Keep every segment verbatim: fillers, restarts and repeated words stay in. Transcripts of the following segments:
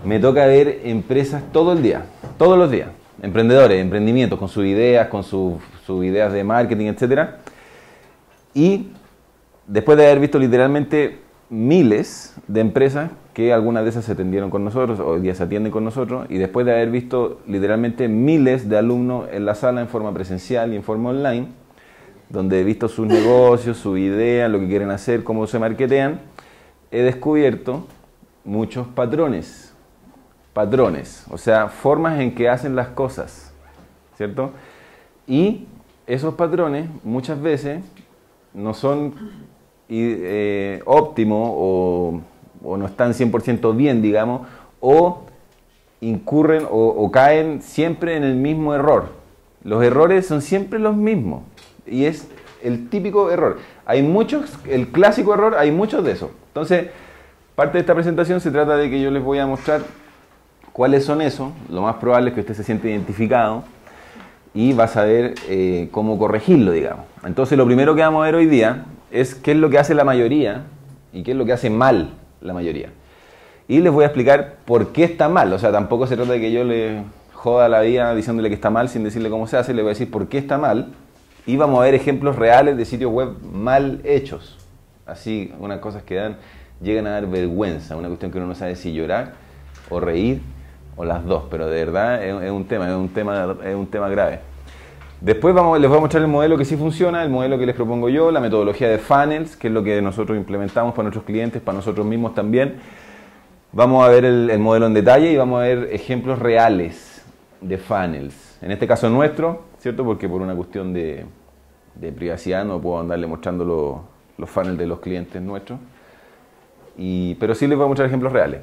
me toca ver empresas todo el día, todos los días. Emprendedores, emprendimientos, con sus ideas, con sus sus ideas de marketing, etcétera. Y después de haber visto literalmente miles de empresas, que algunas de esas se atendieron con nosotros, hoy día se atienden con nosotros, y después de haber visto literalmente miles de alumnos en la sala en forma presencial y en forma online, donde he visto sus negocios, sus ideas, lo que quieren hacer, cómo se marketean, he descubierto muchos patrones, patrones, o sea, formas en que hacen las cosas, ¿cierto? Y esos patrones muchas veces no son eh, óptimos o, o no están cien por ciento bien, digamos, o incurren o, o caen siempre en el mismo error. Los errores son siempre los mismos y es el típico error. Hay muchos, el clásico error, hay muchos de esos. Entonces, parte de esta presentación se trata de que yo les voy a mostrar cuáles son esos. Lo más probable es que usted se siente identificado y va a saber eh, cómo corregirlo, digamos. Entonces, lo primero que vamos a ver hoy día es qué es lo que hace la mayoría y qué es lo que hace mal la mayoría. Y les voy a explicar por qué está mal. O sea, tampoco se trata de que yo le joda la vida diciéndole que está mal sin decirle cómo se hace. Le voy a decir por qué está mal y vamos a ver ejemplos reales de sitios web mal hechos. Así, unas cosas que dan, llegan a dar vergüenza, una cuestión que uno no sabe si llorar o reír o las dos, pero de verdad es, es un tema, es un tema, es un tema grave. Después vamos, les voy a mostrar el modelo que sí funciona, el modelo que les propongo yo, la metodología de funnels, que es lo que nosotros implementamos para nuestros clientes, para nosotros mismos también. Vamos a ver el, el modelo en detalle y vamos a ver ejemplos reales de funnels. En este caso nuestro, ¿cierto? Porque por una cuestión de, de privacidad no puedo andarle mostrando los, los funnels de los clientes nuestros. Y, pero sí les voy a mostrar ejemplos reales.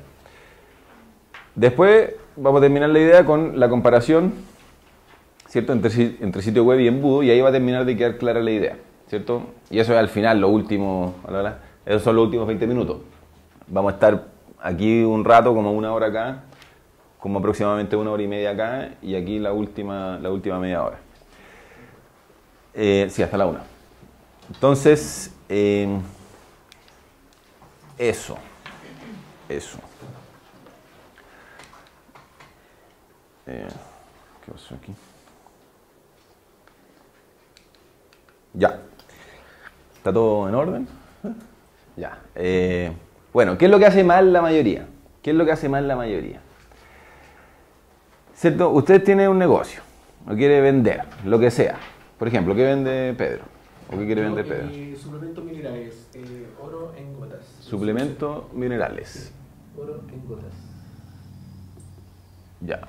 Después vamos a terminar la idea con la comparación, ¿cierto? Entre, entre sitio web y embudo, y ahí va a terminar de quedar clara la idea, ¿cierto? Y eso es al final, lo último, esos son los últimos veinte minutos. Vamos a estar aquí un rato, como una hora acá, como aproximadamente una hora y media acá, y aquí la última, la última media hora. Eh, sí, hasta la una. Entonces, eh, eso, eso. Eh, ¿Qué pasó aquí? Ya. ¿Está todo en orden? Ya. Eh, bueno, ¿qué es lo que hace mal la mayoría? ¿Qué es lo que hace mal la mayoría? ¿Cierto? Usted tiene un negocio, o quiere vender, lo que sea. Por ejemplo, ¿qué vende Pedro? ¿O qué quiere vender Pedro? Eh, suplementos minerales, eh, oro en gotas. Suplementos minerales. Oro en gotas. Ya.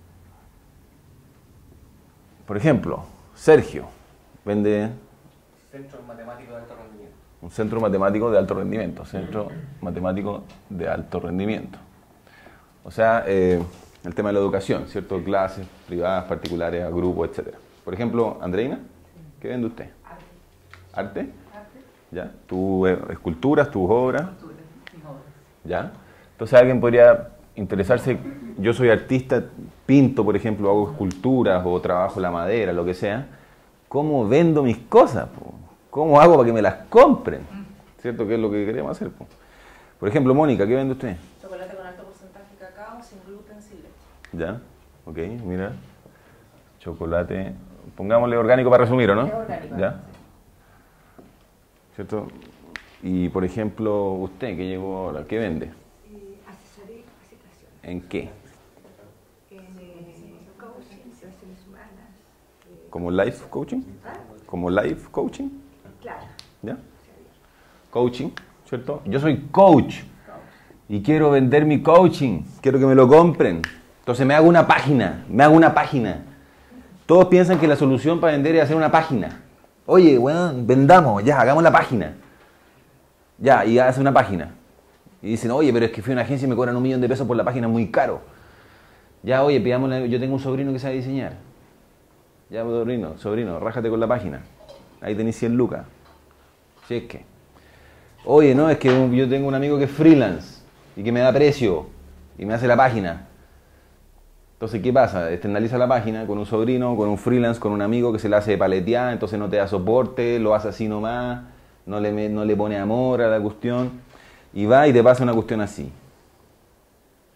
Por ejemplo, Sergio vende... Centro Matemático de Alto Rendimiento. Un centro matemático de alto rendimiento. Centro matemático de alto rendimiento. O sea, eh, el tema de la educación, ¿cierto? Clases privadas, particulares, a grupos, etcétera. Por ejemplo, Andreina, ¿qué vende usted? Arte. ¿Arte? Arte. ¿Ya? ¿Tus eh, esculturas, tus obras? Esculturas, mis obras. ¿Ya? Entonces alguien podría interesarse, yo soy artista, pinto, por ejemplo, hago esculturas o trabajo la madera, lo que sea. ¿Cómo vendo mis cosas? Po? ¿Cómo hago para que me las compren? ¿Cierto? Que es lo que queremos hacer. Po? Por ejemplo, Mónica, ¿qué vende usted? Chocolate con alto porcentaje de cacao, sin gluten, sin leche. ¿Ya? Ok, mira. Chocolate, pongámosle orgánico para resumir, ¿o no? Es orgánico. ¿Ya? Sí. ¿Cierto? Y, por ejemplo, usted que llegó ahora, ¿qué vende? Eh, asesoría y capacitación. ¿En qué? En eh, coaching, relaciones humanas. Eh, ¿Como life coaching? ¿Ah? ¿Como life coaching? Claro. ¿Ya? Coaching, ¿cierto? Yo soy coach y quiero vender mi coaching, quiero que me lo compren. Entonces me hago una página, me hago una página. Todos piensan que la solución para vender es hacer una página. Oye, bueno, vendamos, ya, hagamos la página. Ya, y hace una página. Y dicen, oye, pero es que fui a una agencia y me cobran un millón de pesos por la página, muy caro. Ya, oye, pidámosle, yo tengo un sobrino que sabe diseñar. Ya, sobrino, sobrino, rájate con la página. Ahí tenéis cien lucas. Si es que. Oye, no, es que yo tengo un amigo que es freelance y que me da precio y me hace la página. Entonces, ¿qué pasa? Externaliza la página con un sobrino, con un freelance, con un amigo que se la hace de paletear, entonces no te da soporte, lo hace así nomás, no le, no le pone amor a la cuestión y va y te pasa una cuestión así.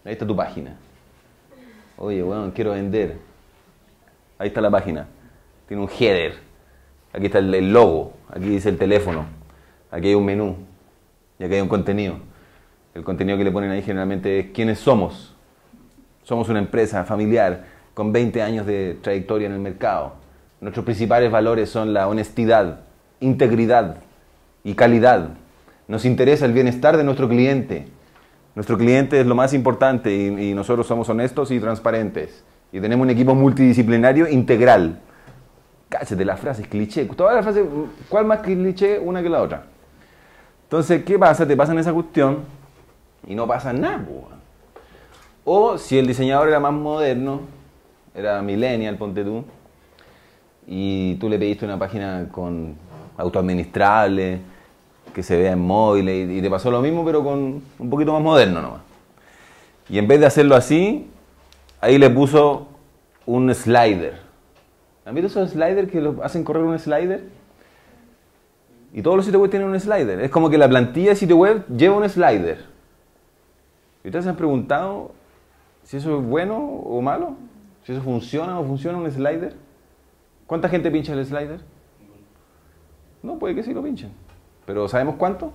Ahí está tu página. Oye, bueno, quiero vender. Ahí está la página. Tiene un header. Aquí está el, el logo. Aquí dice el teléfono. Aquí hay un menú. Y aquí hay un contenido. El contenido que le ponen ahí generalmente es quiénes somos. Somos una empresa familiar con veinte años de trayectoria en el mercado. Nuestros principales valores son la honestidad, integridad y calidad. Nos interesa el bienestar de nuestro cliente. Nuestro cliente es lo más importante y, y nosotros somos honestos y transparentes. Y tenemos un equipo multidisciplinario integral. Cállate, la frase es cliché. Todas las frases, ¿cuál más cliché una que la otra? Entonces, ¿qué pasa? Te pasan esa cuestión y no pasa nada. Po. O si el diseñador era más moderno, era millennial, ponte tú, y tú le pediste una página con autoadministrable, que se vea en móvil, y, y te pasó lo mismo, pero con un poquito más moderno nomás. Y en vez de hacerlo así, ahí le puso un slider. ¿Han visto esos sliders que lo hacen correr un slider? Y todos los sitios web tienen un slider. Es como que la plantilla de sitio web lleva un slider. ¿Y ustedes se han preguntado si eso es bueno o malo? ¿Si eso funciona o funciona un slider? ¿Cuánta gente pincha el slider? No, puede que sí lo pinchen. ¿Pero sabemos cuánto?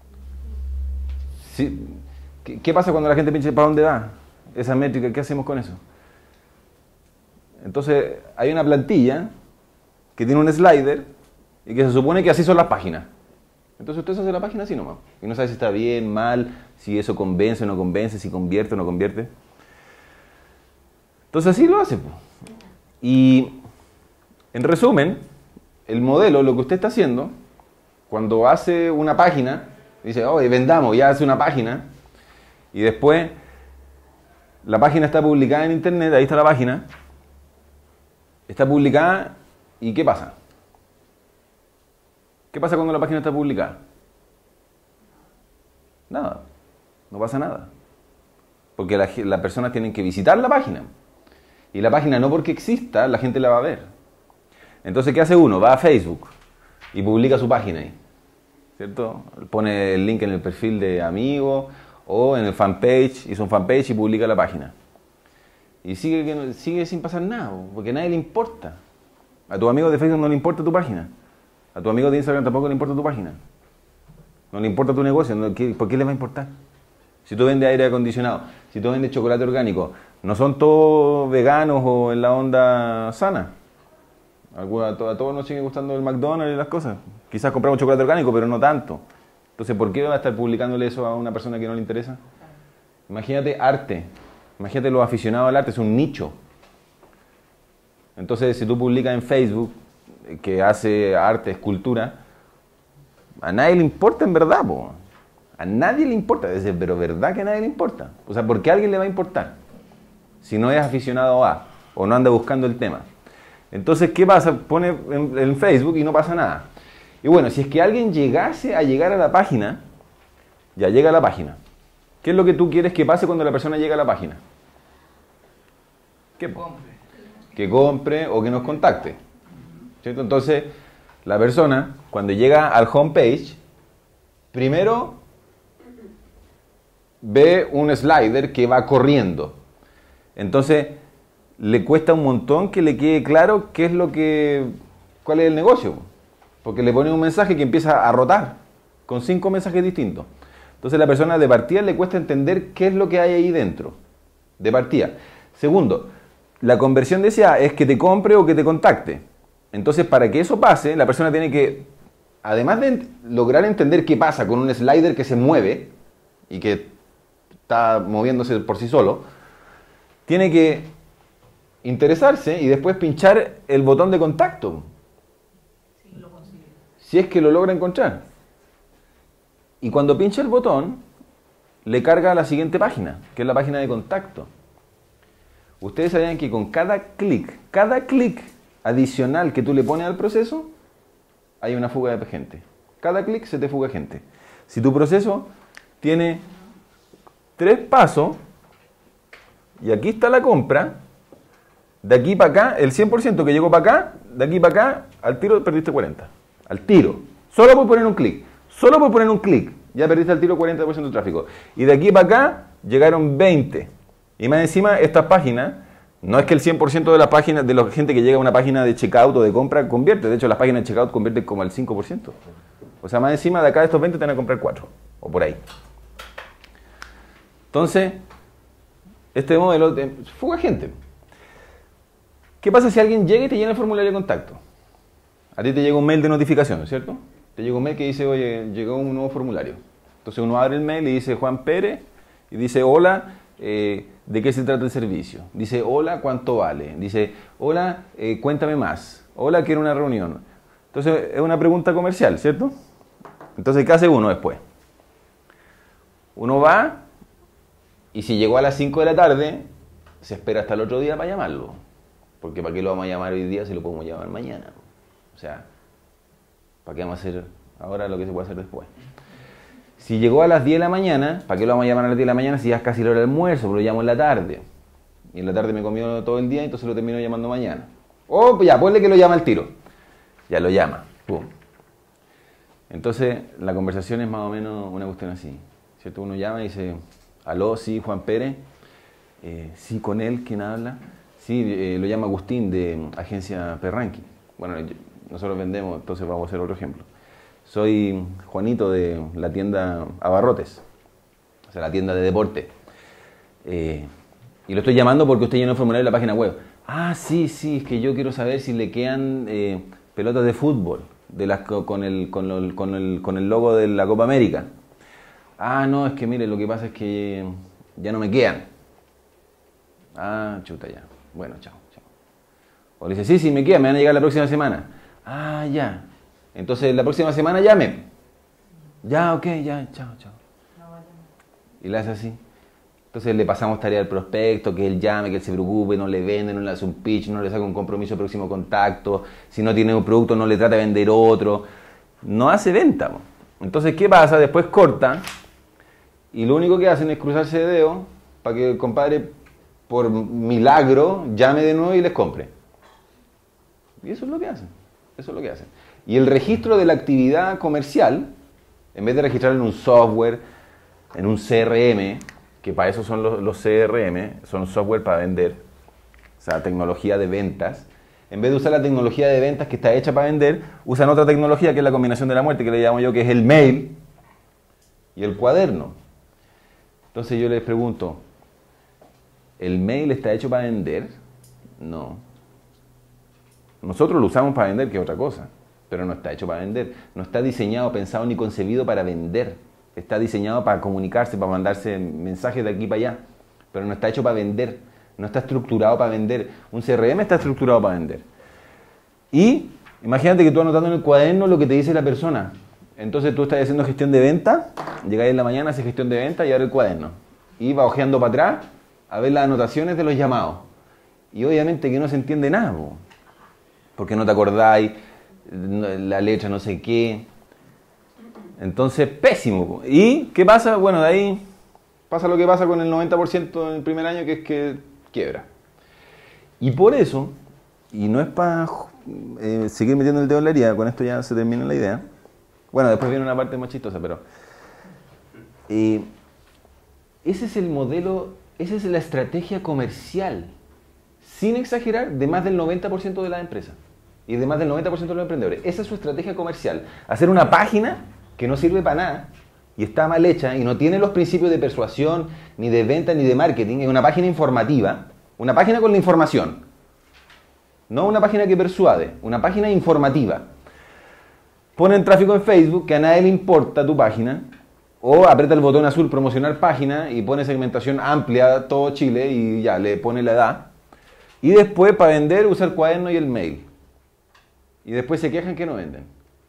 Sí. ¿Qué, ¿Qué pasa cuando la gente pincha? ¿Para dónde va esa métrica? ¿Qué hacemos con eso? Entonces, hay una plantilla que tiene un slider y que se supone que así son las páginas. Entonces usted hace la página así nomás. Y no sabe si está bien, mal, si eso convence o no convence, si convierte o no convierte. Entonces así lo hace. Y en resumen, el modelo, lo que usted está haciendo, cuando hace una página, dice, oye, vendamos, ya hace una página, y después la página está publicada en internet, ahí está la página, está publicada, ¿y qué pasa? ¿Qué pasa cuando la página está publicada? Nada, no pasa nada. Porque las la personas tienen que visitar la página. Y la página no porque exista, la gente la va a ver. Entonces, ¿qué hace uno? Va a Facebook y publica su página ahí. ¿Cierto? Pone el link en el perfil de amigos o en el fanpage, hizo un fanpage y publica la página. Y sigue, sigue sin pasar nada, porque a nadie le importa. A tu amigo de Facebook no le importa tu página. A tu amigo de Instagram tampoco le importa tu página. No le importa tu negocio. ¿Por qué le va a importar? Si tú vendes aire acondicionado, si tú vendes chocolate orgánico, no son todos veganos o en la onda sana. A todos nos sigue gustando el McDonald's y las cosas. Quizás compramos chocolate orgánico, pero no tanto. Entonces, ¿por qué va a estar publicándole eso a una persona que no le interesa? Imagínate arte. Imagínate los aficionados al arte. Es un nicho. Entonces, si tú publicas en Facebook que hace arte, escultura, a nadie le importa en verdad, po. A nadie le importa, pero ¿verdad que a nadie le importa? O sea, ¿por qué a alguien le va a importar? Si no es aficionado a, o no anda buscando el tema. Entonces, ¿qué pasa? Pone en, en Facebook y no pasa nada. Y bueno, si es que alguien llegase a llegar a la página, ya llega a la página. ¿Qué es lo que tú quieres que pase cuando la persona llega a la página? ¿Qué? Que compre o que nos contacte. ¿Cierto? Entonces, la persona, cuando llega al homepage, primero ve un slider que va corriendo. Entonces, le cuesta un montón que le quede claro qué es lo que, cuál es el negocio. Porque le pone un mensaje que empieza a rotar, con cinco mensajes distintos. Entonces, la persona de partida le cuesta entender qué es lo que hay ahí dentro. De partida. Segundo, la conversión deseada es que te compre o que te contacte. Entonces, para que eso pase, la persona tiene que, además de lograr entender qué pasa con un slider que se mueve y que está moviéndose por sí solo, tiene que interesarse y después pinchar el botón de contacto. Si lo consigue. Si es que lo logra encontrar. Y cuando pincha el botón, le carga a la siguiente página, que es la página de contacto. Ustedes sabían que con cada clic, cada clic adicional que tú le pones al proceso, hay una fuga de gente. Cada clic se te fuga gente. Si tu proceso tiene tres pasos, y aquí está la compra, de aquí para acá, el cien por ciento que llegó para acá, de aquí para acá, al tiro perdiste cuarenta. Al tiro. Solo por poner un clic. Solo por poner un clic, ya perdiste al tiro cuarenta por ciento de tráfico. Y de aquí para acá, llegaron veinte. Y más encima, estas páginas, no es que el cien por ciento de las páginas, de la gente que llega a una página de checkout o de compra, convierte. De hecho, las páginas de checkout convierten como al cinco por ciento. O sea, más encima, de acá de estos veinte te van a comprar cuatro, o por ahí. Entonces, este modelo de fuga gente. ¿Qué pasa si alguien llega y te llena el formulario de contacto? A ti te llega un mail de notificación, ¿cierto? Te llega un mail que dice, oye, llegó un nuevo formulario. Entonces uno abre el mail y dice Juan Pérez, y dice, hola, eh, ¿de qué se trata el servicio? Dice, hola, ¿cuánto vale? Dice, hola, eh, cuéntame más. Hola, quiero una reunión. Entonces es una pregunta comercial, ¿cierto? Entonces, ¿qué hace uno después? Uno va, y si llegó a las cinco de la tarde, se espera hasta el otro día para llamarlo. Porque ¿para qué lo vamos a llamar hoy día si lo podemos llamar mañana? O sea, ¿para qué vamos a hacer ahora lo que se puede hacer después? Si llegó a las diez de la mañana, ¿para qué lo vamos a llamar a las diez de la mañana si ya es casi la hora del almuerzo? Porque lo llamo en la tarde. Y en la tarde me comió todo el día, entonces lo termino llamando mañana. O ya, ponle que lo llama al tiro. Ya lo llama. Pum. Entonces, la conversación es más o menos una cuestión así. ¿Cierto? Uno llama y dice, aló, sí, Juan Pérez. Eh, sí, con él, ¿quién habla? Sí, eh, lo llama Agustín de Agencia Perranqui. Bueno, yo, nosotros vendemos, entonces vamos a hacer otro ejemplo. Soy Juanito de la tienda Abarrotes, o sea, la tienda de deporte. Eh, y lo estoy llamando porque usted llenó el formulario de la página web. Ah, sí, sí, es que yo quiero saber si le quedan eh, pelotas de fútbol de las, con, el, con, el, con, el, con el logo de la Copa América. Ah, no, es que mire, lo que pasa es que ya no me quedan. Ah, chuta, ya. Bueno, chao, chao. O le dice, sí, sí, me quedan, me van a llegar la próxima semana. Ah, ya. Entonces, la próxima semana llame. Ya, ok, ya, chao, chao. Y le hace así. Entonces le pasamos tarea al prospecto, que él llame, que él se preocupe, no le vende, no le hace un pitch, no le saca un compromiso de próximo contacto. Si no tiene un producto, no le trata de vender otro. No hace venta. Entonces, ¿qué pasa? Después corta y lo único que hacen es cruzarse de dedos para que el compadre, por milagro, llame de nuevo y les compre. Y eso es lo que hacen. Eso es lo que hacen. Y el registro de la actividad comercial, en vez de registrarlo en un software, en un C R M, que para eso son los, los C R M, son software para vender, o sea, tecnología de ventas. En vez de usar la tecnología de ventas que está hecha para vender, usan otra tecnología que es la combinación de la muerte, que le llamo yo, que es el mail y el cuaderno. Entonces yo les pregunto, ¿el mail está hecho para vender? No. Nosotros lo usamos para vender, que es otra cosa, pero no está hecho para vender. No está diseñado, pensado ni concebido para vender. Está diseñado para comunicarse, para mandarse mensajes de aquí para allá, pero no está hecho para vender. No está estructurado para vender. Un C R M está estructurado para vender. Y imagínate que tú anotando en el cuaderno lo que te dice la persona. Entonces tú estás haciendo gestión de venta, llegáis en la mañana, haces gestión de venta y ahora el cuaderno. Y va hojeando para atrás a ver las anotaciones de los llamados. Y obviamente que no se entiende nada, po, porque no te acordáis, la letra no sé qué. Entonces, pésimo. Po. ¿Y qué pasa? Bueno, de ahí pasa lo que pasa con el noventa por ciento en el primer año, que es que quiebra. Y por eso, y no es para eh, seguir metiendo el dedo en la herida, con esto ya se termina la idea. Bueno, después viene una parte más chistosa, pero eh, ese es el modelo, esa es la estrategia comercial, sin exagerar, de más del noventa por ciento de las empresas y de más del noventa por ciento de los emprendedores. Esa es su estrategia comercial. Hacer una página que no sirve para nada y está mal hecha y no tiene los principios de persuasión, ni de venta, ni de marketing. Es una página informativa, una página con la información. No una página que persuade, una página informativa. Ponen tráfico en Facebook, que a nadie le importa tu página, o aprieta el botón azul promocionar página y pone segmentación amplia, todo Chile, y ya, le pone la edad. Y después, para vender, usa el cuaderno y el mail. Y después se quejan que no venden.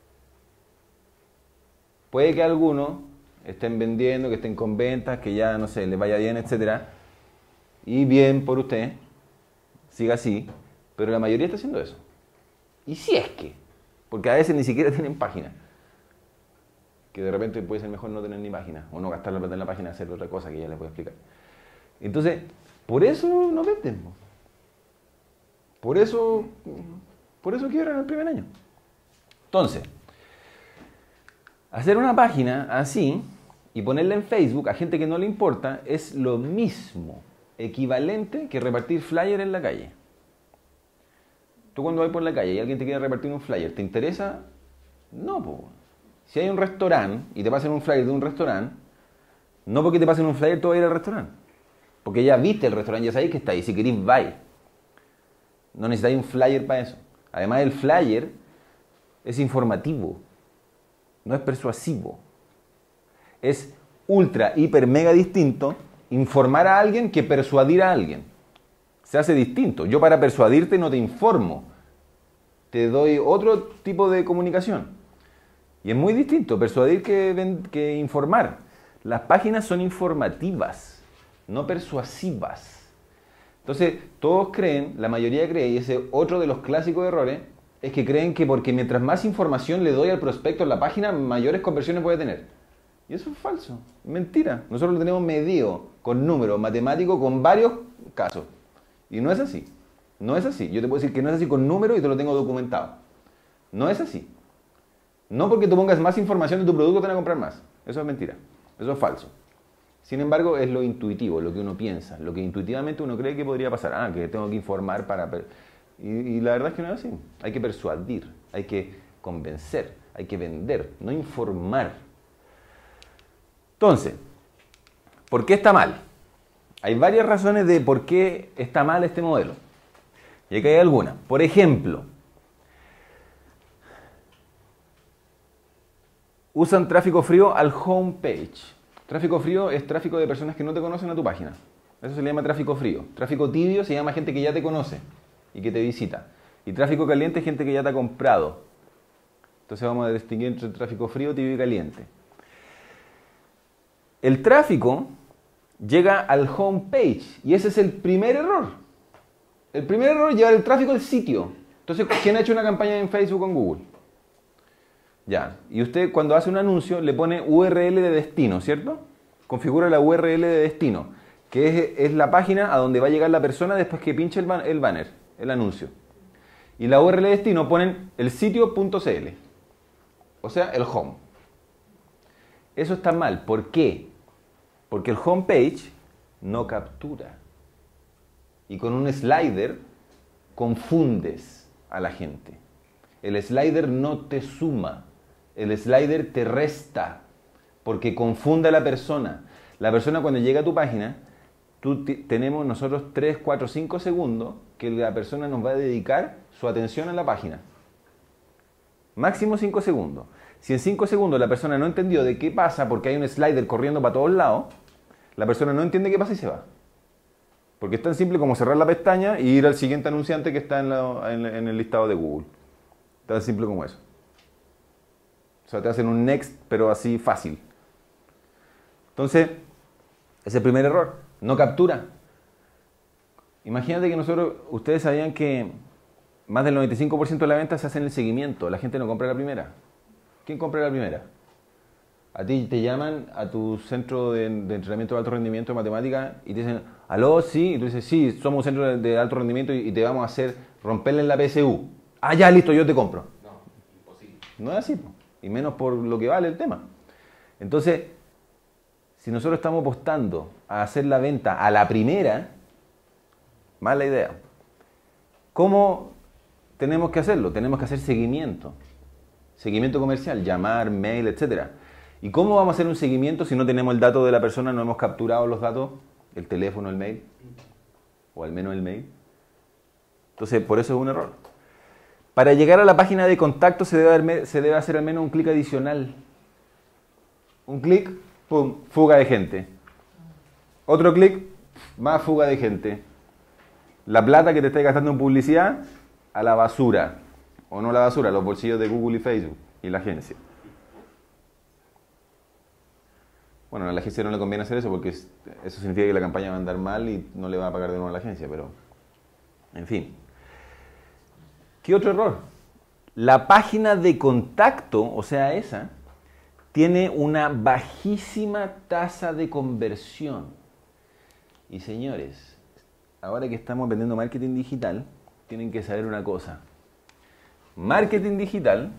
Puede que algunos estén vendiendo, que estén con ventas, que ya, no sé, les vaya bien, etcétera. Y bien por usted, siga así, pero la mayoría está haciendo eso. Y si es que, porque a veces ni siquiera tienen página. Que de repente puede ser mejor no tener ni página, o no gastar la plata en la página, hacer otra cosa que ya les voy a explicar. Entonces, por eso no venden. Por eso, por eso quiebran el primer año. Entonces, hacer una página así y ponerla en Facebook a gente que no le importa es lo mismo. equivalente que repartir flyer en la calle. Tú cuando vas por la calle y alguien te quiere repartir un flyer, ¿te interesa? No, pues. Si hay un restaurante y te pasan un flyer de un restaurante, no porque te pasen un flyer tú vas a ir al restaurante. Porque ya viste el restaurante, ya sabéis que está ahí. Si queréis, vais. No necesitáis un flyer para eso. Además, el flyer es informativo. No es persuasivo. Es ultra, hiper, mega distinto informar a alguien que persuadir a alguien. Se hace distinto. Yo para persuadirte no te informo. Te doy otro tipo de comunicación. Y es muy distinto persuadir que, que informar. Las páginas son informativas, no persuasivas. Entonces, todos creen, la mayoría cree, y ese otro de los clásicos errores, es que creen que porque mientras más información le doy al prospecto en la página, mayores conversiones puede tener. Y eso es falso, mentira. Nosotros lo tenemos medido con números matemáticos, con varios casos. Y no es así. No es así. Yo te puedo decir que no es así con números y te lo tengo documentado. No es así. No porque tú pongas más información de tu producto te van a comprar más. Eso es mentira. Eso es falso. Sin embargo, es lo intuitivo, lo que uno piensa, lo que intuitivamente uno cree que podría pasar. Ah, que tengo que informar para... Y, y la verdad es que no es así. Hay que persuadir, hay que convencer, hay que vender, no informar. Entonces, ¿por qué está mal? Hay varias razones de por qué está mal este modelo. Y aquí hay algunas. Por ejemplo, usan tráfico frío al homepage. Tráfico frío es tráfico de personas que no te conocen a tu página. Eso se le llama tráfico frío. Tráfico tibio se llama gente que ya te conoce y que te visita. Y tráfico caliente es gente que ya te ha comprado. Entonces vamos a distinguir entre tráfico frío, tibio y caliente. El tráfico llega al homepage y ese es el primer error. El primer error es llevar el tráfico al sitio. Entonces, ¿quién ha hecho una campaña en Facebook o en Google? Ya, y usted cuando hace un anuncio le pone U R L de destino, ¿cierto? Configura la U R L de destino, que es, es la página a donde va a llegar la persona después que pinche el, ban el banner, el anuncio. Y la U R L de destino ponen el sitio.cl, o sea, el home. Eso está mal. ¿Por qué? Porque el homepage no captura. Y con un slider confundes a la gente. El slider no te suma. El slider te resta. Porque confunde a la persona. La persona cuando llega a tu página, tú tenemos nosotros tres, cuatro, cinco segundos que la persona nos va a dedicar su atención a la página. Máximo cinco segundos. Si en cinco segundos la persona no entendió de qué pasa porque hay un slider corriendo para todos lados, la persona no entiende qué pasa y se va. Porque es tan simple como cerrar la pestaña y ir al siguiente anunciante que está en, la, en, en el listado de Google. Tan simple como eso. O sea, te hacen un next, pero así fácil. Entonces, ese es el primer error. No captura. Imagínate que nosotros, ustedes sabían que más del noventa y cinco por ciento de la venta se hace en el seguimiento. La gente no compra la primera. ¿Quién compra la primera? A ti te llaman a tu centro de, de entrenamiento de alto rendimiento de matemática y te dicen, aló, sí, y tú dices, sí, somos un centro de, de alto rendimiento y, y te vamos a hacer romperle en la P S U. Ah, ya, listo, yo te compro. No, imposible. No es así, po. Y menos por lo que vale el tema. Entonces, si nosotros estamos apostando a hacer la venta a la primera, mala idea. ¿Cómo tenemos que hacerlo? Tenemos que hacer seguimiento. Seguimiento comercial, llamar, mail, etcétera. ¿Y cómo vamos a hacer un seguimiento si no tenemos el dato de la persona, no hemos capturado los datos, el teléfono, el mail, o al menos el mail? Entonces, por eso es un error. Para llegar a la página de contacto se debe, se debe hacer al menos un clic adicional. Un clic, pum, fuga de gente. Otro clic, más fuga de gente. La plata que te estás gastando en publicidad, a la basura. O no la basura, los bolsillos de Google y Facebook y la agencia. Bueno, a la agencia no le conviene hacer eso porque eso significa que la campaña va a andar mal y no le va a pagar de nuevo a la agencia, pero en fin. ¿Qué otro error? La página de contacto, o sea esa, tiene una bajísima tasa de conversión. Y señores, ahora que estamos vendiendo marketing digital, tienen que saber una cosa. Marketing digital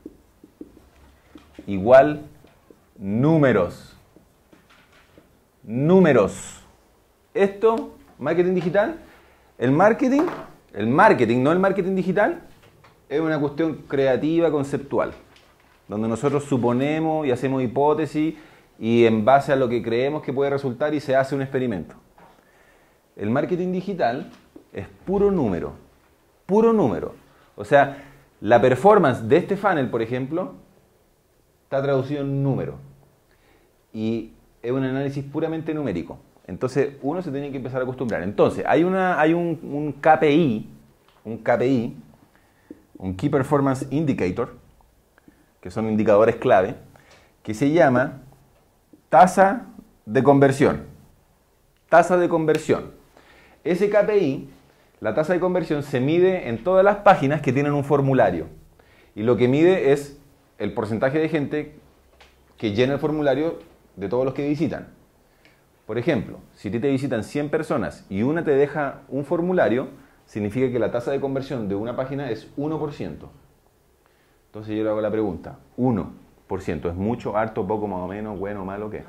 igual números. Números. Esto Marketing digital. El marketing, el marketing, no el marketing digital, es una cuestión creativa, conceptual, donde nosotros suponemos y hacemos hipótesis y en base a lo que creemos que puede resultar y se hace un experimento. El marketing digital es puro número, puro número. O sea, la performance de este funnel, por ejemplo, está traducido en número. Y es un análisis puramente numérico. Entonces, uno se tiene que empezar a acostumbrar. Entonces, hay, una, hay un, un K P I, un K P I, un Key Performance Indicator, que son indicadores clave, que se llama tasa de conversión. Tasa de conversión. Ese K P I, la tasa de conversión, se mide en todas las páginas que tienen un formulario. Y lo que mide es el porcentaje de gente que llena el formulario de todos los que visitan. Por ejemplo, si a ti te visitan cien personas y una te deja un formulario, significa que la tasa de conversión de una página es uno por ciento. Entonces yo le hago la pregunta, uno por ciento, ¿es mucho, harto, poco, más o menos, bueno, malo, qué?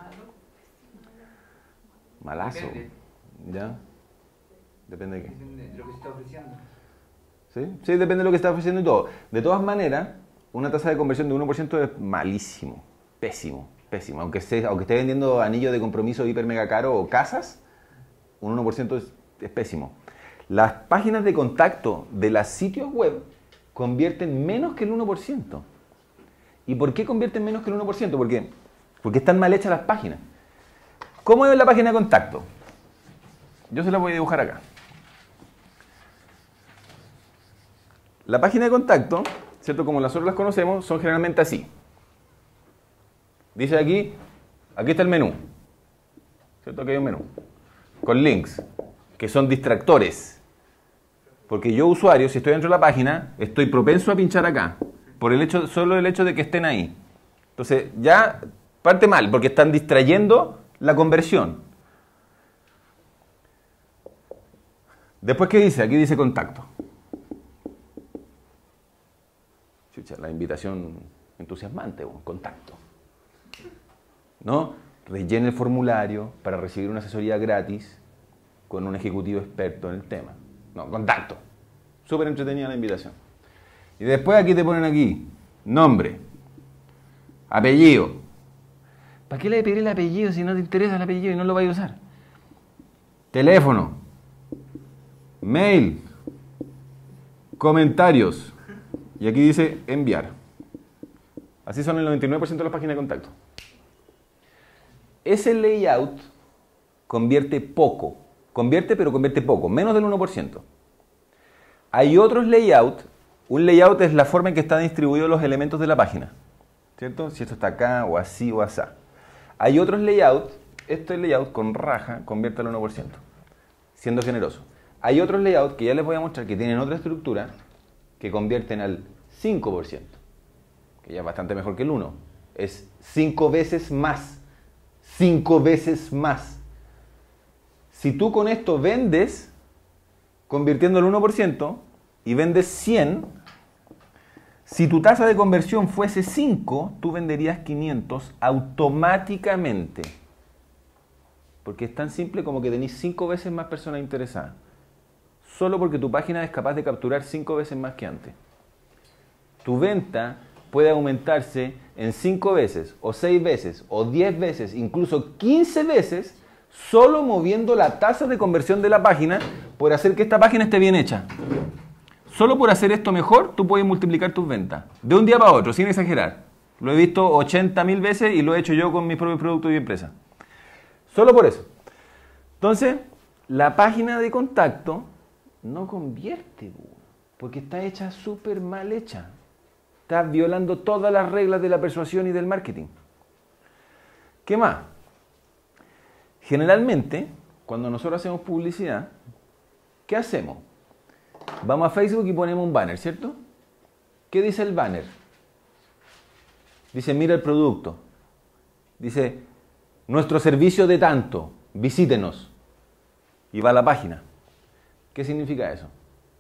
Malazo. ¿Ya? Depende de qué. Depende de lo que se está ofreciendo. ¿Sí? Sí, depende de lo que está ofreciendo y todo. De todas maneras, una tasa de conversión de uno por ciento es malísimo, pésimo, pésimo. Aunque esté, aunque esté vendiendo anillos de compromiso hiper mega caro o casas, un uno por ciento es, es pésimo. Las páginas de contacto de los sitios web convierten menos que el uno por ciento. ¿Y por qué convierten menos que el uno por ciento? ¿Por qué? Porque están mal hechas las páginas. ¿Cómo es la página de contacto? Yo se la voy a dibujar acá. La página de contacto, ¿cierto? Como nosotros las conocemos, son generalmente así. Dice aquí, aquí está el menú. ¿Cierto? Aquí hay un menú. Con links, que son distractores. Porque yo, usuario, si estoy dentro de la página, estoy propenso a pinchar acá. Por el hecho, solo el hecho de que estén ahí. Entonces, ya parte mal, porque están distrayendo la conversión. Después, ¿qué dice? Aquí dice contacto. Chucha, la invitación entusiasmante, un contacto. ¿No? Rellene el formulario para recibir una asesoría gratis con un ejecutivo experto en el tema. No, contacto. Súper entretenida la invitación. Y después aquí te ponen aquí, nombre, apellido. ¿Para qué le pedir el apellido si no te interesa el apellido y no lo vas a usar? Teléfono, mail, comentarios. Y aquí dice enviar. Así son el noventa y nueve por ciento de las páginas de contacto. Ese layout convierte poco. Convierte, pero convierte poco. Menos del uno por ciento. Hay otros layouts. Un layout es la forma en que están distribuidos los elementos de la página. ¿Cierto? Si esto está acá, o así, o así. Hay otros layouts. Este layout con raja convierte al uno por ciento. Siendo generoso. Hay otros layouts que ya les voy a mostrar que tienen otra estructura que convierten al cinco por ciento. Que ya es bastante mejor que el uno. Es cinco veces más. cinco veces más. Si tú con esto vendes, convirtiendo el uno por ciento, y vendes cien, si tu tasa de conversión fuese cinco, tú venderías quinientos automáticamente. Porque es tan simple como que tenés cinco veces más personas interesadas. Solo porque tu página es capaz de capturar cinco veces más que antes. Tu venta puede aumentarse en cinco veces, o seis veces, o diez veces, incluso quince veces, solo moviendo la tasa de conversión de la página por hacer que esta página esté bien hecha. Solo por hacer esto mejor, tú puedes multiplicar tus ventas. De un día para otro, sin exagerar. Lo he visto ochenta mil veces y lo he hecho yo con mis propios productos y empresas. Solo por eso. Entonces, la página de contacto no convierte, porque está hecha súper mal hecha. Está violando todas las reglas de la persuasión y del marketing. ¿Qué más? Generalmente, cuando nosotros hacemos publicidad, ¿qué hacemos? Vamos a Facebook y ponemos un banner, ¿cierto? ¿Qué dice el banner? Dice, mira el producto. Dice, nuestro servicio de tanto, visítenos. Y va a la página. ¿Qué significa eso?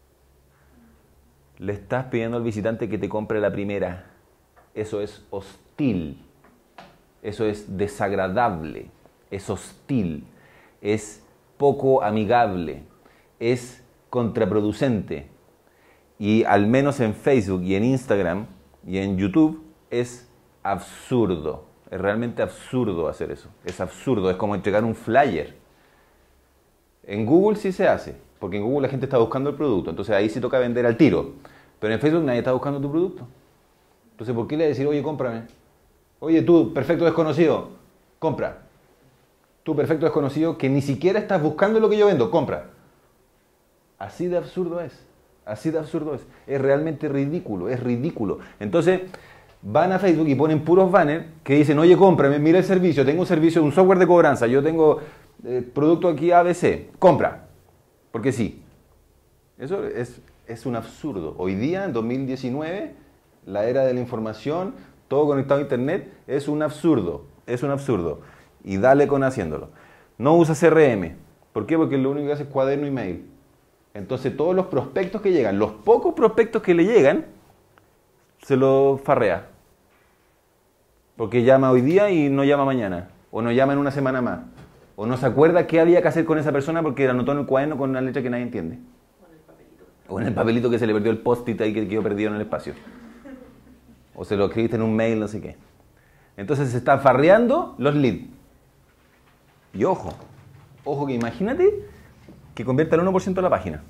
Le estás pidiendo al visitante que te compre la primera. Eso es hostil. Eso es desagradable. Es hostil. Es poco amigable, es contraproducente. Y al menos en Facebook y en Instagram y en YouTube es absurdo. Es realmente absurdo hacer eso. Es absurdo, es como entregar un flyer. En Google sí se hace, porque en Google la gente está buscando el producto, entonces ahí sí toca vender al tiro. Pero en Facebook nadie está buscando tu producto. Entonces, ¿por qué le decir, oye, cómprame? Oye, tú, perfecto desconocido, compra. Tú, perfecto desconocido, que ni siquiera estás buscando lo que yo vendo, compra. Así de absurdo es. Así de absurdo es. Es realmente ridículo, es ridículo. Entonces, van a Facebook y ponen puros banners que dicen, oye, cómprame, mira el servicio, tengo un servicio, un software de cobranza, yo tengo eh, producto aquí A B C, compra. Porque sí. Eso es, es un absurdo. Hoy día, en dos mil diecinueve, la era de la información, todo conectado a internet, es un absurdo. Es un absurdo. Y dale con haciéndolo. No usa C R M. ¿Por qué? Porque lo único que hace es cuaderno y mail. Entonces todos los prospectos que llegan, los pocos prospectos que le llegan, se los farrea. Porque llama hoy día y no llama mañana. O no llama en una semana más. O no se acuerda qué había que hacer con esa persona porque la anotó en el cuaderno con una letra que nadie entiende. O en el papelito que se le perdió el post-it ahí que quedó perdido en el espacio. O se lo escribiste en un mail, no sé qué. Entonces se está farreando los leads. Y ojo, ojo que imagínate que convierta el uno por ciento de la página.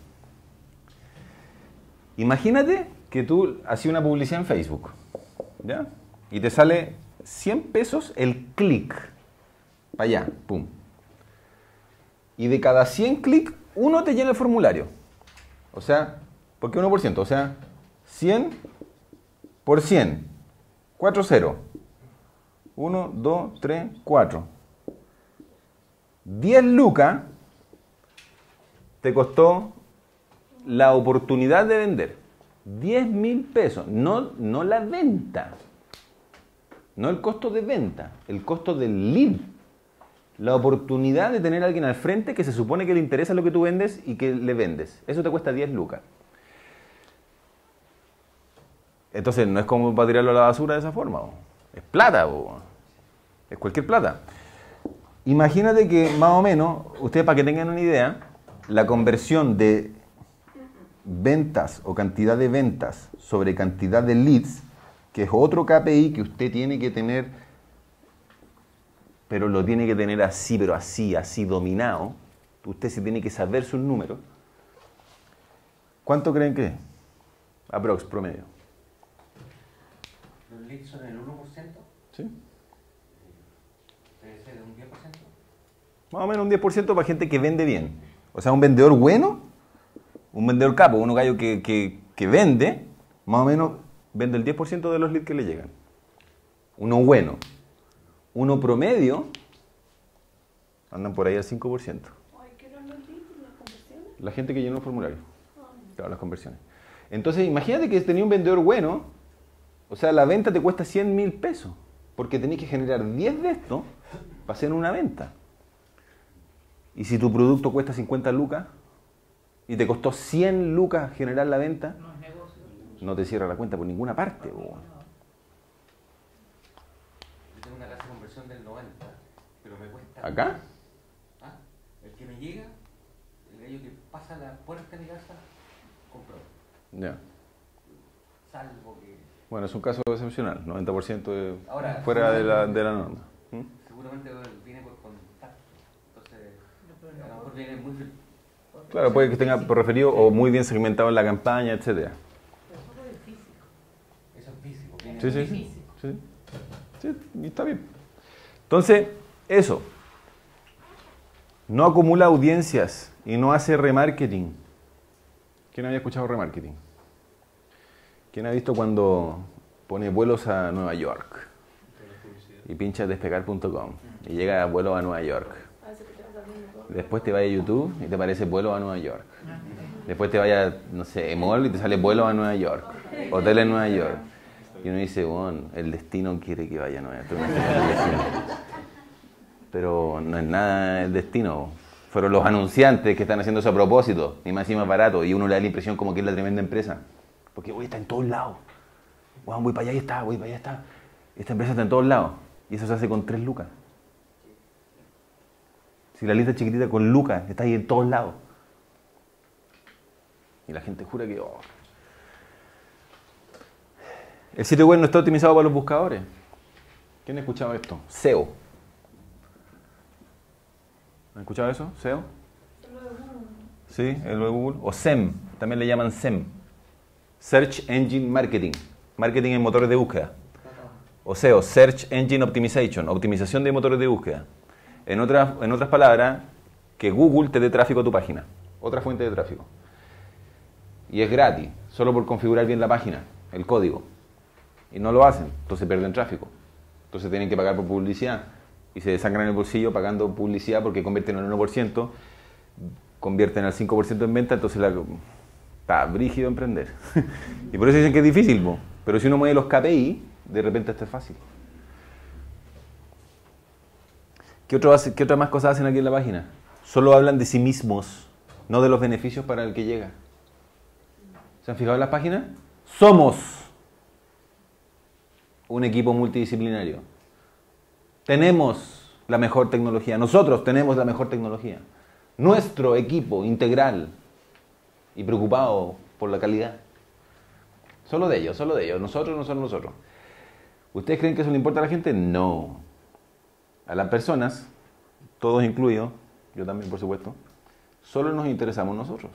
Imagínate que tú hacías una publicidad en Facebook, ¿ya? Y te sale cien pesos el clic. Para allá, pum. Y de cada cien clics, uno te llena el formulario. O sea, ¿por qué uno por ciento? O sea, cien por cien. cuatro cero. uno, dos, tres, cuatro. diez lucas te costó la oportunidad de vender. diez mil pesos. No, no la venta. No el costo de venta. El costo del lead. La oportunidad de tener a alguien al frente que se supone que le interesa lo que tú vendes y que le vendes. Eso te cuesta diez lucas. Entonces no es como para tirarlo a la basura de esa forma. ¿O? Es plata. ¿O? Es cualquier plata. Imagínate que más o menos, ustedes para que tengan una idea, la conversión de ventas o cantidad de ventas sobre cantidad de leads, que es otro K P I que usted tiene que tener, pero lo tiene que tener así, pero así, así dominado. Usted se tiene que saber sus números. ¿Cuánto creen que es? Aprox, promedio. ¿Los leads son el uno por ciento? ¿Sí? ¿Debe ser un diez por ciento? Más o menos un diez por ciento para gente que vende bien. O sea, un vendedor bueno, un vendedor capo, uno gallo que, que, que vende, más o menos vende el diez por ciento de los leads que le llegan. Uno bueno. Uno promedio, andan por ahí al cinco por ciento. ¿Qué eran los leads, las conversiones? La gente que llenó el formulario. Claro, las conversiones. Entonces, imagínate que tenía un vendedor bueno, o sea, la venta te cuesta cien mil pesos, porque tenés que generar diez de esto para hacer una venta. Y si tu producto cuesta cincuenta lucas y te costó cien lucas generar la venta, No es negocio. no te cierra la cuenta por ninguna parte. Bo. Yo tengo una tasa de conversión del noventa, pero me cuesta... ¿Acá? ¿Ah? El que me llega, el gallo que pasa la puerta de mi casa, compró. Ya. Salvo que... Bueno, es un caso excepcional, noventa por ciento de, Ahora, fuera de la, de la norma. ¿Mm? seguramente viene por contacto. Entonces, a lo mejor viene muy... Claro, puede que tenga por referido o muy bien segmentado en la campaña, etcétera. Pero eso es físico. Eso es físico. Viene Sí, sí, muy sí. físico. Sí, sí, y está bien. Entonces, eso. No acumula audiencias y no hace remarketing. ¿Quién había escuchado remarketing? ¿Quién ha visto cuando pone vuelos a Nueva York? Y pincha despegar punto com y llega a vuelo a Nueva York. Después te vaya a YouTube y te aparece vuelo a Nueva York. Después te vaya, no sé, Emol y te sale vuelo a Nueva York. Hotel en Nueva York. Y uno dice, bueno, el destino quiere que vaya a Nueva York. Pero no es nada el destino. Fueron los anunciantes que están haciendo eso a propósito, ni más ni más barato. Y uno le da la impresión como que es la tremenda empresa. Porque, voy, está en todos lados. Bueno, voy para allá y está, voy para allá y está. Esta empresa está en todos lados. Y eso se hace con tres lucas. Si la lista es chiquitita con lucas, está ahí en todos lados. Y la gente jura que... Oh. El sitio web no está optimizado para los buscadores. ¿Quién ha escuchado esto? S E O. ¿Han escuchado eso? ¿S E O? Sí, el de Google. O S E M, también le llaman S E M. Search Engine Marketing. Marketing en motores de búsqueda. O S E O, Search Engine Optimization, optimización de motores de búsqueda. En otras, en otras palabras, que Google te dé tráfico a tu página. Otra fuente de tráfico. Y es gratis, solo por configurar bien la página, el código. Y no lo hacen, entonces pierden tráfico. Entonces tienen que pagar por publicidad. Y se sangran el bolsillo pagando publicidad porque convierten al uno por ciento, convierten al cinco por ciento en venta, entonces la, está brígido emprender. Y por eso dicen que es difícil, ¿no? Pero si uno mueve los K P I, de repente esto es fácil. ¿Qué, otro hace, ¿Qué otras más cosas hacen aquí en la página? Solo hablan de sí mismos, no de los beneficios para el que llega. ¿Se han fijado en las páginas? Somos un equipo multidisciplinario. Tenemos la mejor tecnología. Nosotros tenemos la mejor tecnología. Nuestro equipo integral y preocupado por la calidad. Solo de ellos, solo de ellos. Nosotros no somos nosotros. ¿Ustedes creen que eso le importa a la gente? No. A las personas, todos incluidos, yo también por supuesto, solo nos interesamos nosotros.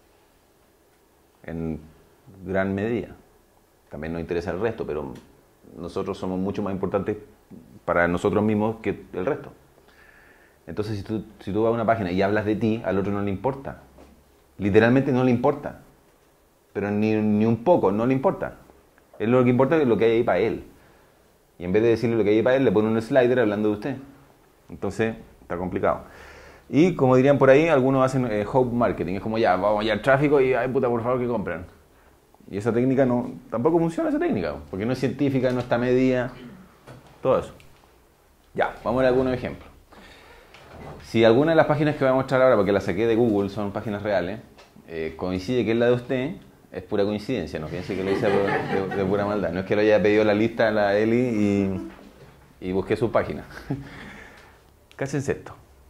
En gran medida. También nos interesa el resto, pero nosotros somos mucho más importantes para nosotros mismos que el resto. Entonces, si tú, si tú vas a una página y hablas de ti, al otro no le importa. Literalmente no le importa. Pero ni, ni un poco, no le importa. Es lo que importa es lo que hay ahí para él. Y en vez de decirle lo que hay ahí para él, le pone un slider hablando de usted. Entonces, está complicado. Y como dirían por ahí, algunos hacen eh, hope marketing. Es como ya, vamos allá al tráfico y, ay puta, por favor, que compren. Y esa técnica no, tampoco funciona esa técnica, porque no es científica, no está medida, todo eso. Ya, vamos a ver algunos ejemplos. Si alguna de las páginas que voy a mostrar ahora, porque las saqué de Google, son páginas reales, eh, coincide que es la de usted, es pura coincidencia, no piense que lo hice de, de, de pura maldad. No es que lo haya pedido la lista a la Eli y, y busqué su página. Cáchense esto.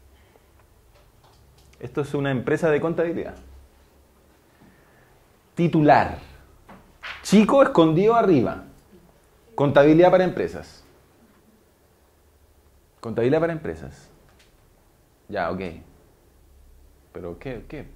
Esto es una empresa de contabilidad. Titular. Chico escondido arriba. Contabilidad para empresas. Contabilidad para empresas. Ya, ok. Pero ¿qué? ¿Qué?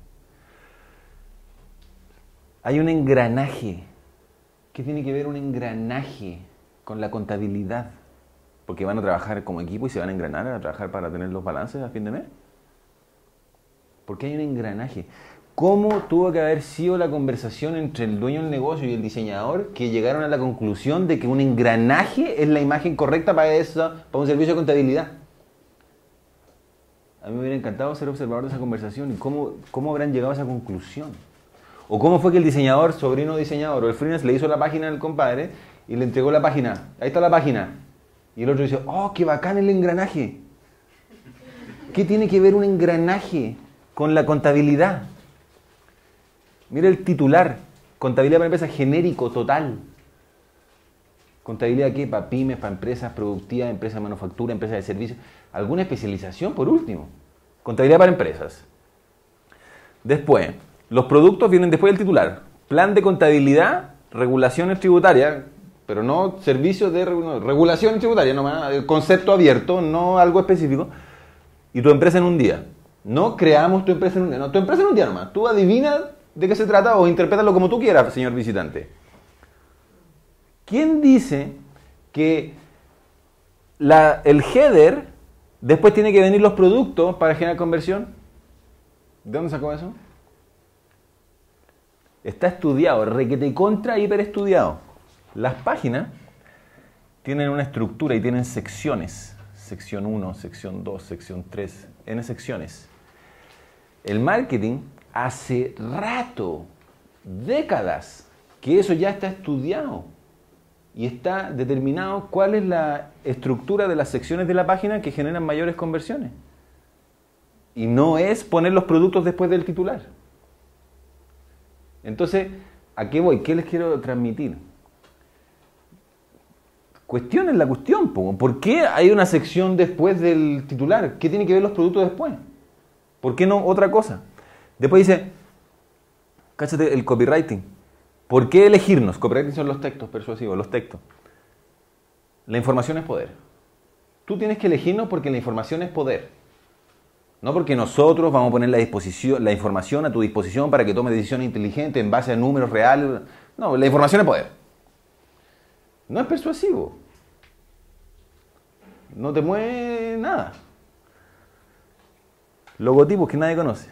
Hay un engranaje. ¿Qué tiene que ver un engranaje con la contabilidad? Porque van a trabajar como equipo y se van a engranar a trabajar para tener los balances a fin de mes. Porque hay un engranaje. ¿Cómo tuvo que haber sido la conversación entre el dueño del negocio y el diseñador que llegaron a la conclusión de que un engranaje es la imagen correcta para eso, para un servicio de contabilidad? A mí me hubiera encantado ser observador de esa conversación y cómo, cómo habrán llegado a esa conclusión. O cómo fue que el diseñador, sobrino diseñador, o el freelance le hizo la página al compadre y le entregó la página. Ahí está la página. Y el otro dice, oh, qué bacán el engranaje. ¿Qué tiene que ver un engranaje con la contabilidad? Mira el titular, contabilidad para empresas genérico, total. ¿Contabilidad qué? Para pymes, para empresas productivas, empresas de manufactura, empresas de servicios. ¿Alguna especialización por último? Contabilidad para empresas. Después, los productos vienen después del titular. Plan de contabilidad, regulaciones tributarias, pero no servicios de no, regulaciones tributarias, nomás, el concepto abierto, no algo específico. Y tu empresa en un día. No creamos tu empresa en un día, no, tu empresa en un día nomás. Tú adivinas de qué se trata o interprétalo como tú quieras, señor visitante. ¿Quién dice que la, el header después tiene que venir los productos para generar conversión? ¿De dónde sacó eso? Está estudiado, requete contra hiper estudiado. Las páginas tienen una estructura y tienen secciones. Sección uno, sección dos, sección tres, N secciones. El marketing hace rato, décadas, que eso ya está estudiado y está determinado cuál es la estructura de las secciones de la página que generan mayores conversiones. Y no es poner los productos después del titular. Entonces, ¿a qué voy? ¿Qué les quiero transmitir? Cuestionen la cuestión, ¿por qué hay una sección después del titular? ¿Qué tiene que ver los productos después? ¿Por qué no otra cosa? Después dice, cáchate el copywriting. ¿Por qué elegirnos? Copywriting son los textos persuasivos, los textos. La información es poder. Tú tienes que elegirnos porque la información es poder. No porque nosotros vamos a poner la, disposición, la información a tu disposición para que tomes decisiones inteligentes en base a números reales. No, la información es poder. No es persuasivo. No te mueve nada. Logotipos que nadie conoce.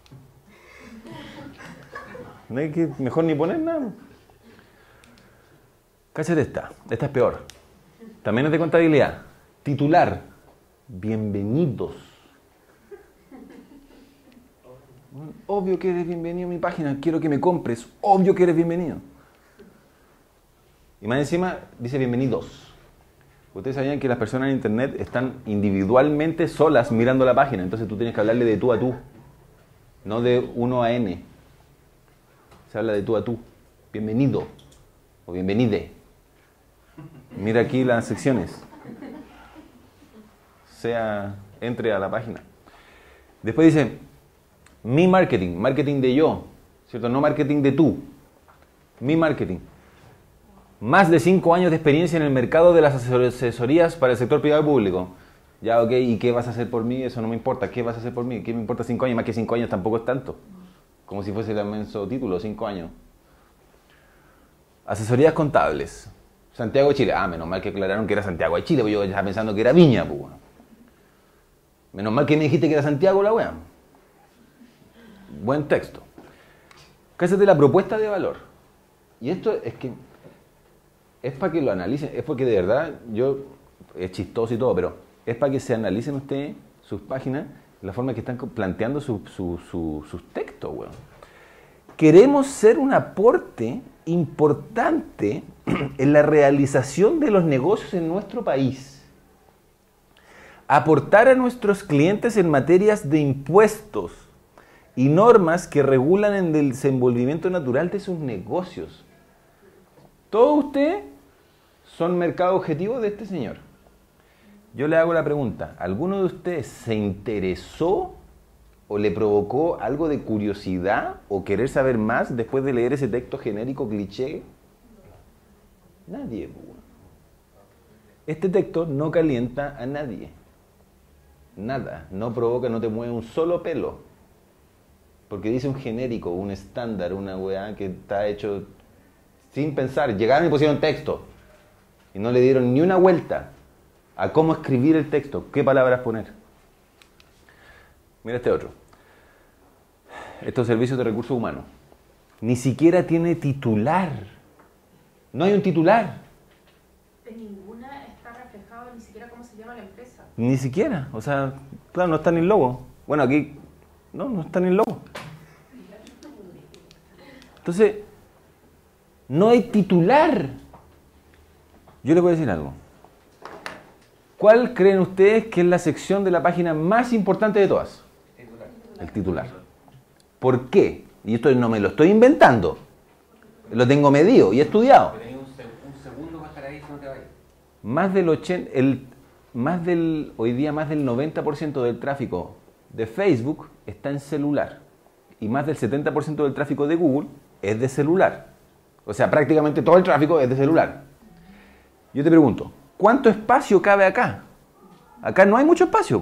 No hay que mejor ni poner nada. Cállate esta. Esta es peor. También es de contabilidad. Titular. Bienvenidos. Obvio que eres bienvenido a mi página. Quiero que me compres. Obvio que eres bienvenido. Y más encima dice bienvenidos. Ustedes sabían que las personas en internet están individualmente solas mirando la página. Entonces tú tienes que hablarle de tú a tú. No de uno a n. Se habla de tú a tú. Bienvenido. O bienvenide. Mira aquí las secciones. Sea, entre a la página. Después dice, mi marketing. Marketing de yo. ¿Cierto? No marketing de tú. Mi marketing. Más de cinco años de experiencia en el mercado de las asesorías para el sector privado y público. Ya, ok, ¿y qué vas a hacer por mí? Eso no me importa. ¿Qué vas a hacer por mí? ¿Qué me importa cinco años? Más que cinco años tampoco es tanto. Como si fuese el inmenso título, cinco años. Asesorías contables. Santiago de Chile. Ah, menos mal que aclararon que era Santiago de Chile, porque yo estaba pensando que era Viña, pues. Menos mal que me dijiste que era Santiago la wea. Buen texto. Cállate la propuesta de valor. Y esto es que es para que lo analicen, es porque de verdad, yo, es chistoso y todo, pero es para que se analicen ustedes sus páginas, la forma que están planteando su, su, su, sus textos, weón. Queremos ser un aporte importante en la realización de los negocios en nuestro país. Aportar a nuestros clientes en materias de impuestos y normas que regulan el desenvolvimiento natural de sus negocios. Todos ustedes son mercado objetivo de este señor. Yo le hago la pregunta, ¿alguno de ustedes se interesó o le provocó algo de curiosidad o querer saber más después de leer ese texto genérico cliché? Nadie. Este texto no calienta a nadie. Nada. No provoca, no te mueve un solo pelo. Porque dice un genérico, un estándar, una weá que está hecho sin pensar. Llegaron y pusieron texto y no le dieron ni una vuelta a cómo escribir el texto, qué palabras poner. Mira este otro. Estos servicios de recursos humanos. Ni siquiera tiene titular. No hay un titular. De ninguna está reflejado ni siquiera cómo se llama la empresa. Ni siquiera. O sea, claro, no está ni el logo. Bueno, aquí no, no está ni el logo. Entonces, no hay titular. Yo les voy a decir algo. ¿Cuál creen ustedes que es la sección de la página más importante de todas? El titular. ¿Por qué? Y esto no me lo estoy inventando. Lo tengo medido y estudiado. Pero hay un, seg un segundo para estar ahí si no te vayas. Más del ochenta, el, más del, hoy día más del noventa por ciento del tráfico de Facebook está en celular. Y más del setenta por ciento del tráfico de Google es de celular. O sea, prácticamente todo el tráfico es de celular. Yo te pregunto, ¿cuánto espacio cabe acá? Acá no hay mucho espacio.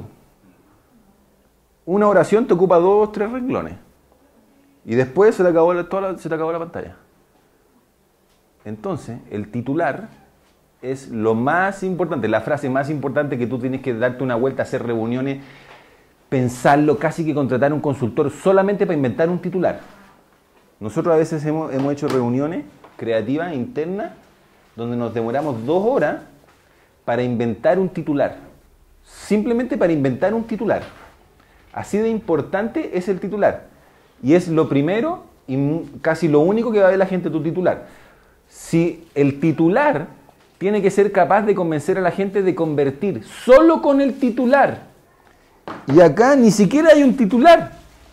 Una oración te ocupa dos, tres renglones. Y después se te acabó la, toda la, se te acabó la pantalla. Entonces, el titular es lo más importante, la frase más importante que tú tienes que darte una vuelta, hacer reuniones, pensarlo, casi que contratar un consultor solamente para inventar un titular. Nosotros a veces hemos, hemos hecho reuniones creativas, internas, donde nos demoramos dos horas para inventar un titular. Simplemente para inventar un titular. Así de importante es el titular. Y es lo primero y casi lo único que va a ver la gente, tu titular. Si el titular tiene que ser capaz de convencer a la gente de convertir solo con el titular. Y acá ni siquiera hay un titular.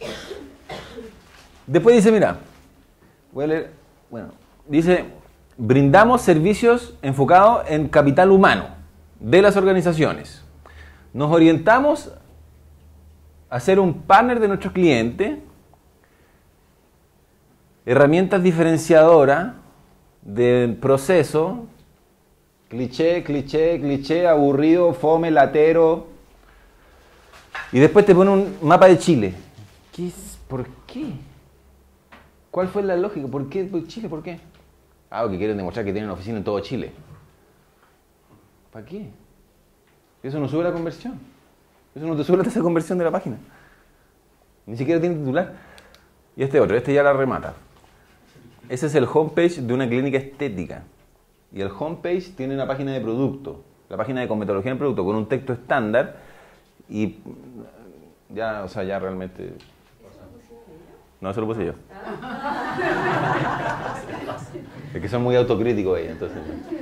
Después dice, mira, voy a leer, bueno, dice, brindamos servicios enfocados en capital humano de las organizaciones. Nos orientamos hacer un partner de nuestro cliente, herramientas diferenciadoras del proceso, cliché, cliché, cliché, aburrido, fome, latero, y después te pone un mapa de Chile. ¿Qué es? ¿Por qué? ¿Cuál fue la lógica? ¿Por qué Chile? ¿Por qué? Ah, porque quieren demostrar que tienen oficina en todo Chile. ¿Para qué? Eso no sube la conversión. Eso no te sube la tasa de conversión de la página. Ni siquiera tiene titular. Y este otro, este ya la remata. Ese es el homepage de una clínica estética. Y el homepage tiene una página de producto. La página de cosmetología en producto con un texto estándar. Y ya, o sea, ya realmente... No, eso lo puse yo. Es que son muy autocríticos ellos, entonces...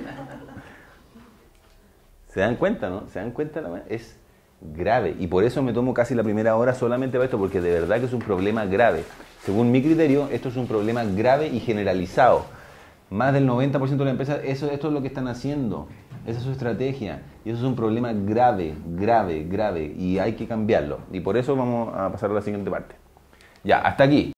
¿Se dan cuenta, no? ¿Se dan cuenta? Es grave. Y por eso me tomo casi la primera hora solamente para esto, porque de verdad que es un problema grave. Según mi criterio, esto es un problema grave y generalizado. Más del noventa por ciento de las empresas, eso, esto es lo que están haciendo. Esa es su estrategia. Y eso es un problema grave, grave, grave. Y hay que cambiarlo. Y por eso vamos a pasar a la siguiente parte. Ya, hasta aquí.